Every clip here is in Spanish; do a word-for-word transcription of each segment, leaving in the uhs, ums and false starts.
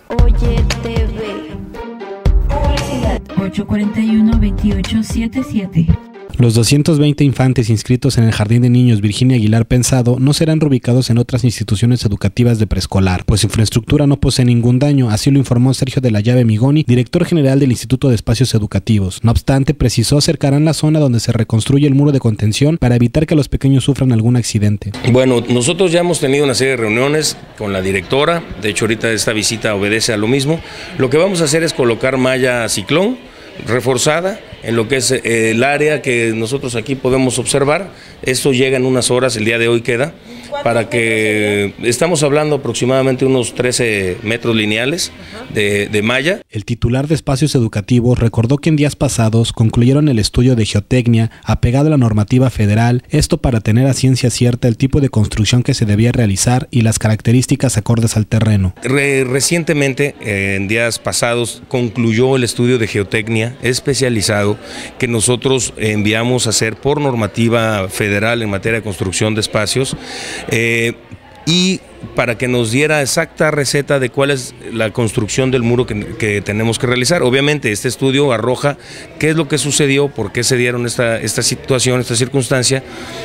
Oye T V. Publicidad. ocho cuarenta y uno, veintiocho setenta y siete. Los doscientos veinte infantes inscritos en el Jardín de Niños Virginia Aguilar Pensado no serán reubicados en otras instituciones educativas de preescolar, pues su infraestructura no posee ningún daño, así lo informó Sergio de la Llave Migoni, director general del Instituto de Espacios Educativos. No obstante, precisó acercarán la zona donde se reconstruye el muro de contención para evitar que los pequeños sufran algún accidente. Bueno, nosotros ya hemos tenido una serie de reuniones con la directora, de hecho ahorita esta visita obedece a lo mismo. Lo que vamos a hacer es colocar malla ciclón reforzada en lo que es el área que nosotros aquí podemos observar. Esto llega en unas horas, el día de hoy queda, para que estamos hablando aproximadamente unos trece metros lineales de, de malla. El titular de Espacios Educativos recordó que en días pasados concluyeron el estudio de geotecnia apegado a la normativa federal, esto para tener a ciencia cierta el tipo de construcción que se debía realizar y las características acordes al terreno. Re recientemente, eh, en días pasados, concluyó el estudio de geotecnia especializado que nosotros enviamos a hacer por normativa federal en materia de construcción de espacios, eh, y para que nos diera exacta receta de cuál es la construcción del muro que, que tenemos que realizar. Obviamente este estudio arroja qué es lo que sucedió, por qué se dieron esta, esta situación, esta circunstancia,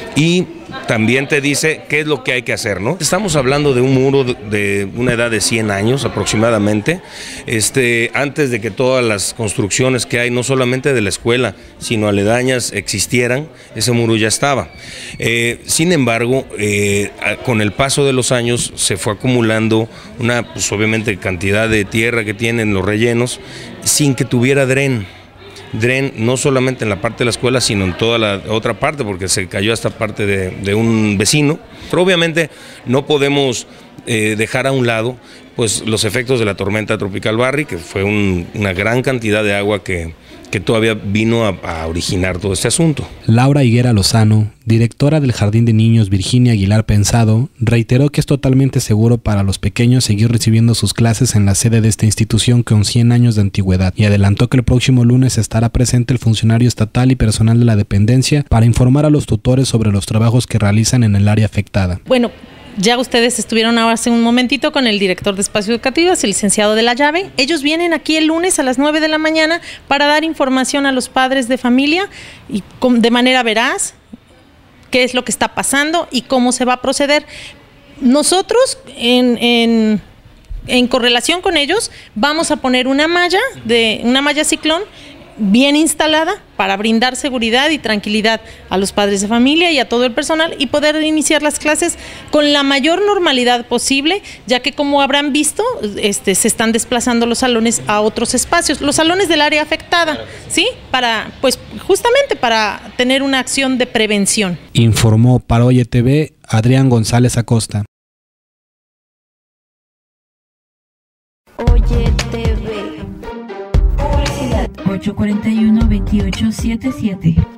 y también te dice qué es lo que hay que hacer, ¿no? Estamos hablando de un muro de una edad de cien años aproximadamente, este, antes de que todas las construcciones que hay, no solamente de la escuela, sino aledañas existieran, ese muro ya estaba. Eh, sin embargo, eh, con el paso de los años se fue acumulando una, pues obviamente, cantidad de tierra que tienen los rellenos, sin que tuviera dren. Dren no solamente en la parte de la escuela, sino en toda la otra parte, porque se cayó esta parte de, de un vecino. Pero obviamente no podemos eh, dejar a un lado pues los efectos de la tormenta tropical Barry, que fue un, una gran cantidad de agua que, que todavía vino a, a originar todo este asunto. Laura Higuera Lozano, directora del Jardín de Niños Virginia Aguilar Pensado, reiteró que es totalmente seguro para los pequeños seguir recibiendo sus clases en la sede de esta institución con cien años de antigüedad, y adelantó que el próximo lunes estará presente el funcionario estatal y personal de la dependencia para informar a los tutores sobre los trabajos que realizan en el área afectada. Bueno, ya ustedes estuvieron ahora hace un momentito con el director de Espacios Educativos, el licenciado de la Llave. Ellos vienen aquí el lunes a las nueve de la mañana para dar información a los padres de familia y de manera veraz qué es lo que está pasando y cómo se va a proceder. Nosotros, en, en, en correlación con ellos, vamos a poner una malla, de, una malla ciclón bien instalada para brindar seguridad y tranquilidad a los padres de familia y a todo el personal y poder iniciar las clases con la mayor normalidad posible, ya que, como habrán visto, este, se están desplazando los salones a otros espacios, los salones del área afectada, ¿sí? Para, pues, justamente para tener una acción de prevención. Informó para Oye T V Adrián González Acosta. Oye T V. ocho cuarenta y uno, veintiocho setenta y siete.